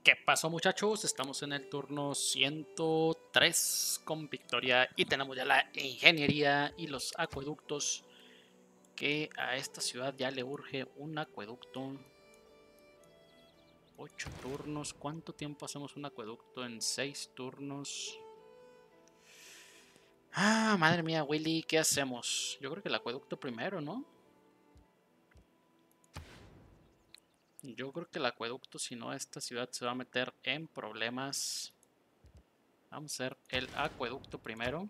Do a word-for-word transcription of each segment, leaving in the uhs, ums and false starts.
¿Qué pasó, muchachos? Estamos en el turno ciento tres con victoria y tenemos ya la ingeniería y los acueductos, que a esta ciudad ya le urge un acueducto. ocho turnos. ¿Cuánto tiempo hacemos un acueducto en seis turnos? Ah, madre mía, Willy, ¿qué hacemos? Yo creo que el acueducto primero, ¿no? Yo creo que el acueducto, si no, esta ciudad se va a meter en problemas. Vamos a hacer el acueducto primero.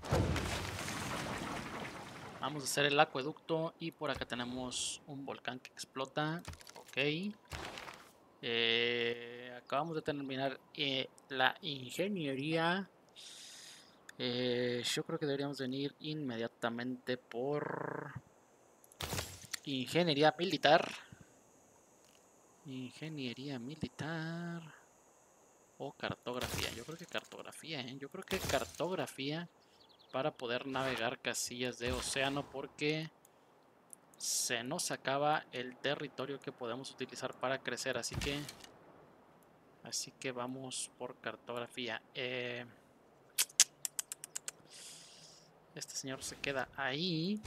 Vamos a hacer el acueducto y por acá tenemos un volcán que explota. Ok. Eh, acabamos de terminar eh, la ingeniería. Eh, yo creo que deberíamos venir inmediatamente por ingeniería militar. Ingeniería militar. O cartografía. Yo creo que cartografía, ¿eh? Yo creo que cartografía para poder navegar casillas de océano, porque se nos acaba el territorio que podemos utilizar para crecer, así que así que vamos por cartografía. Eh, este señor se queda ahí.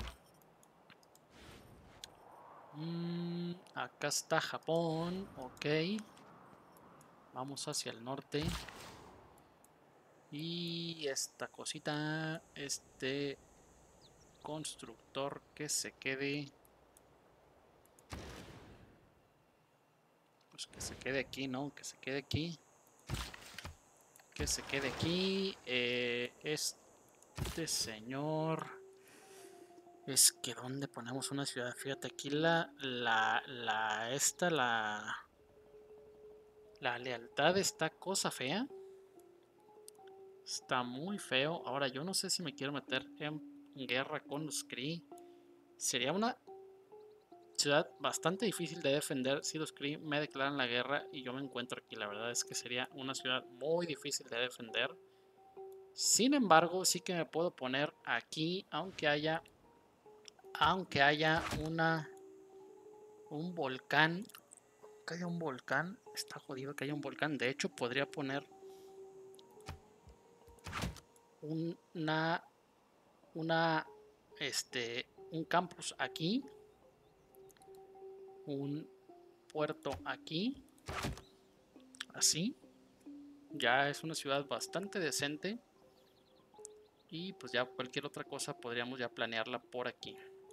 Mm, acá está Japón, ok. Vamos hacia el norte. Y esta cosita, este constructor que se quede, pues que se quede aquí, ¿no? Que se quede aquí. Que se quede aquí. Eh, este señor, es que ¿dónde ponemos una ciudad? Fíjate, aquí la, la, la, esta, la, la lealtad está cosa fea. Está muy feo. Ahora, yo no sé si me quiero meter en guerra con los Kree. Sería una ciudad bastante difícil de defender si los Kree me declaran la guerra y yo me encuentro aquí. La verdad es que sería una ciudad muy difícil de defender. Sin embargo, sí que me puedo poner aquí, aunque haya, aunque haya una, un volcán. Que haya un volcán, está jodido que haya un volcán. De hecho, podría poner una, una, este, un campus aquí, un puerto aquí, así. Ya es una ciudad bastante decente. Y pues ya cualquier otra cosa podríamos ya planearla por aquí.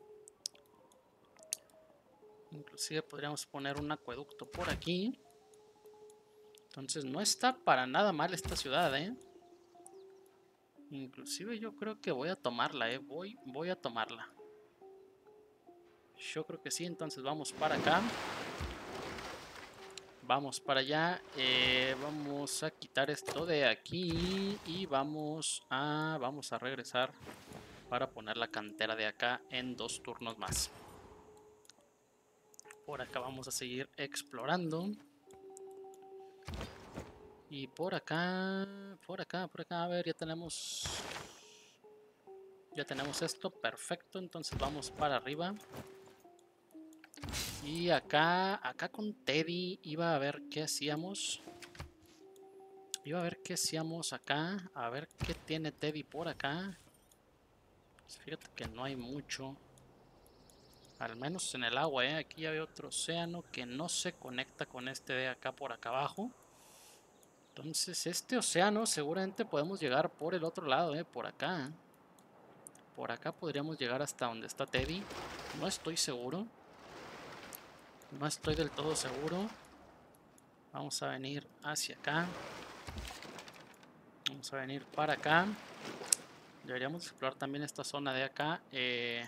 Inclusive podríamos poner un acueducto por aquí. Entonces no está para nada mal esta ciudad, ¿eh? Inclusive yo creo que voy a tomarla, ¿eh? Voy, voy a tomarla. Yo creo que sí, entonces vamos para acá. Vamos para allá. Eh, vamos a quitar esto de aquí. Y vamos a, vamos a regresar para poner la cantera de acá en dos turnos más. Por acá vamos a seguir explorando. Y por acá, por acá, por acá, a ver, ya tenemos... Ya tenemos esto, perfecto, entonces vamos para arriba. Y acá, acá con Teddy iba a ver qué hacíamos. Iba a ver qué hacíamos acá, a ver qué tiene Teddy por acá. Pues fíjate que no hay mucho. Al menos en el agua, ¿eh? Aquí ya veo otro océano que no se conecta con este de acá por acá abajo. Entonces este océano seguramente podemos llegar por el otro lado, ¿eh? Por acá. Por acá podríamos llegar hasta donde está Teddy. No estoy seguro. No estoy del todo seguro. Vamos a venir hacia acá. Vamos a venir para acá. Deberíamos explorar también esta zona de acá. Eh,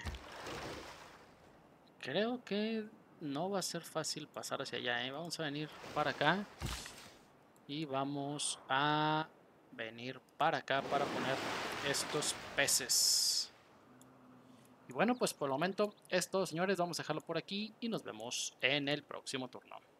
creo que no va a ser fácil pasar hacia allá, ¿eh? Vamos a venir para acá. Y vamos a venir para acá para poner estos peces. Y bueno, pues por el momento es todo, señores. Vamos a dejarlo por aquí y nos vemos en el próximo turno.